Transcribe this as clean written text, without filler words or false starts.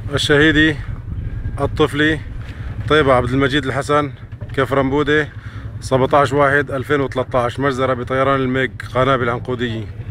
الشهيدي الطفلي طيبة عبد المجيد الحسن، كفرنبودة، 17/1/2013، مجزرة بطيران الميج قنابل عنقودية.